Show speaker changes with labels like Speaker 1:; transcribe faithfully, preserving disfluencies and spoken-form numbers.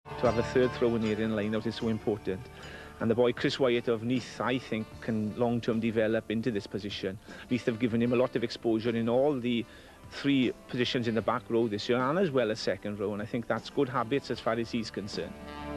Speaker 1: To have a third throw in area in line-out is so important. And the boy Chris Wyatt of Neath, I think, can long-term develop into this position. Neath have given him a lot of exposure in all the three positions in the back row this year, and as well as second row, and I think that's good habits as far as he's concerned.